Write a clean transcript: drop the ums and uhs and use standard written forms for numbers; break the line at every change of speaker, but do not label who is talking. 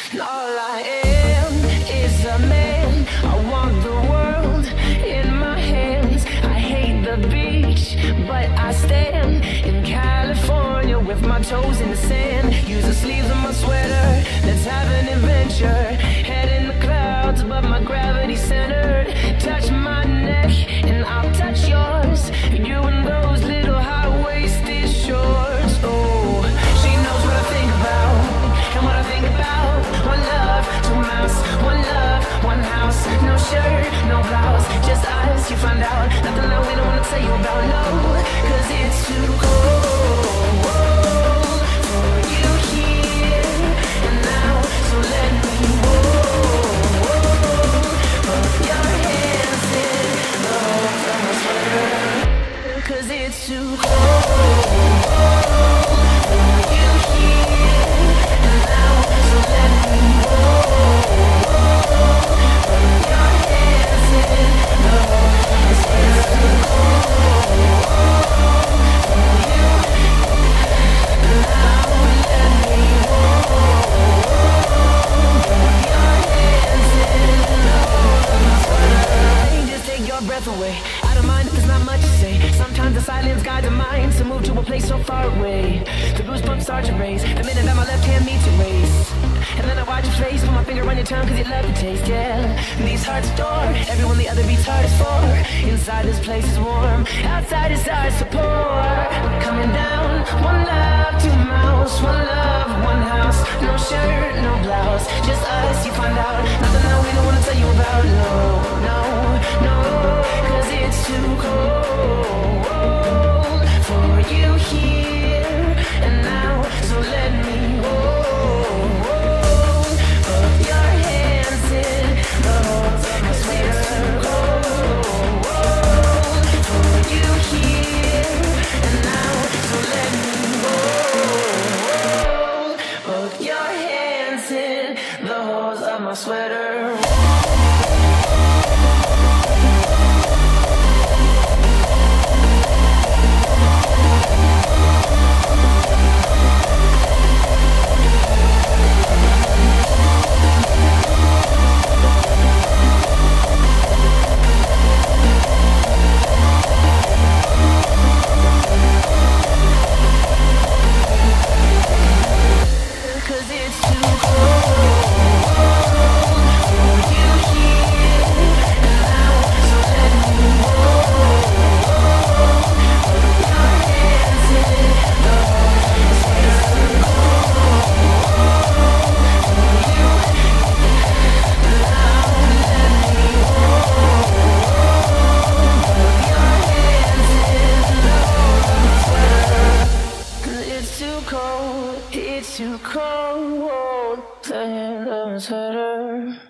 All I am is a man. I want the world in my hands. I hate the beach, but I stand in California with my toes in the sand. Use the sleeves of my sweater. Let's have an adventure. Head in the clouds, but my gravity centered. Touch my neck and I'll touch yours. You and those little high-waisted shorts. Oh, she knows what I think about and what I think about. One love, two mouths. One love, one house. No shirt, no blouse, just us. You find out nothing that we don't wanna tell you about. No, 'cause it's too cold for you here and now. So let me put your hands in the holes of my sweater. 'Cause it's too cold for you here and now. So let me away. I don't mind if there's not much to say. Sometimes the silence guides the mind to move to a place so far away. The goosebumps start to raise the minute that my left hand meets your waist. And then I watch your face, put my finger on your tongue 'cause you love the taste, yeah. These hearts adore everyone the other beats hard is for. Inside this place is warm, outside is ours to pour. Coming down, one love, two mouths. One love, one house. No shirt, no blouse, just us. You find out nothing that we don't wanna tell you about. No, no, no. 'Cause it's too cold for you here and now. So let me put your hands in the holes of my sweater. 'Cause we're too cold for you here and now. So let me put your hands in the holes of my sweater. It's too cold to handle sweater.